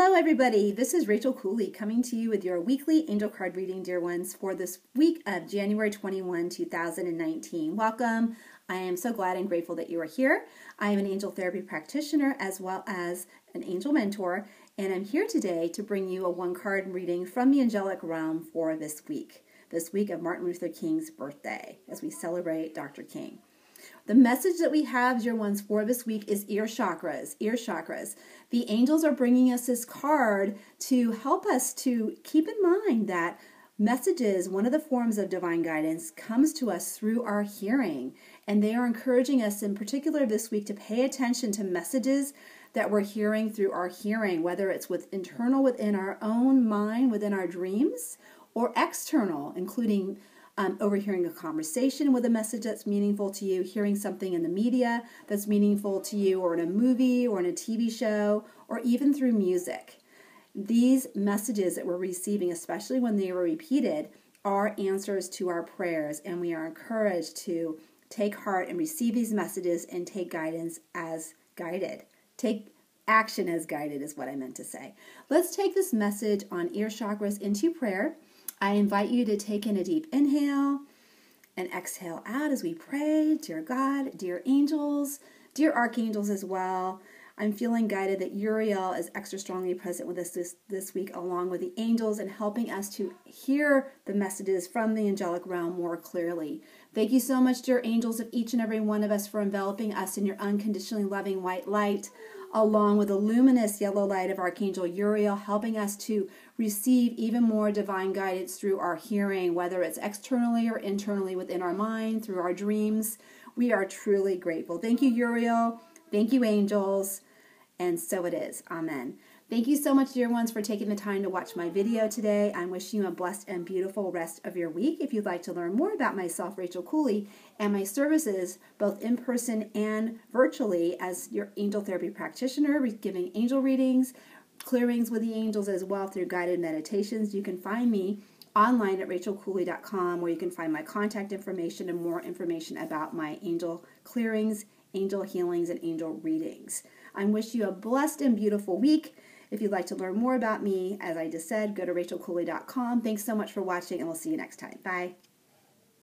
Hello everybody, this is Rachel Cooley coming to you with your weekly angel card reading, dear ones, for this week of January 21, 2019. Welcome. I am so glad and grateful that you are here. I am an angel therapy practitioner as well as an angel mentor, and I'm here today to bring you a one-card reading from the angelic realm for this week of Martin Luther King's birthday, as we celebrate Dr. King. The message that we have, dear ones, for this week is Ear Chakras. Ear Chakras. The angels are bringing us this card to help us to keep in mind that messages, one of the forms of divine guidance, comes to us through our hearing. And they are encouraging us in particular this week to pay attention to messages that we're hearing through our hearing, whether it's internal within our own mind, within our dreams, or external, including overhearing a conversation with a message that's meaningful to you, hearing something in the media that's meaningful to you, or in a movie, or in a TV show, or even through music. These messages that we're receiving, especially when they were repeated, are answers to our prayers, and we are encouraged to take heart and receive these messages and take guidance as guided. Take action as guided is what I meant to say. Let's take this message on Ear Chakras into prayer. I invite you to take in a deep inhale and exhale out as we pray. Dear God, dear angels, dear archangels as well. I'm feeling guided that Uriel is extra strongly present with us this week, along with the angels, and helping us to hear the messages from the angelic realm more clearly. Thank you so much, dear angels, of each and every one of us, for enveloping us in your unconditionally loving white light, along with the luminous yellow light of Archangel Uriel, helping us to receive even more divine guidance through our hearing, whether it's externally or internally within our mind, through our dreams. We are truly grateful. Thank you, Uriel. Thank you, angels. And so it is. Amen. Thank you so much, dear ones, for taking the time to watch my video today. I'm wishing you a blessed and beautiful rest of your week. If you'd like to learn more about myself, Rachel Cooley, and my services, both in person and virtually, as your angel therapy practitioner, giving angel readings, clearings with the angels as well through guided meditations, you can find me online at rachelcooley.com, where you can find my contact information and more information about my angel clearings, angel healings, and angel readings. I wish you a blessed and beautiful week. If you'd like to learn more about me, as I just said, go to rachelcooley.com. Thanks so much for watching, and we'll see you next time. Bye.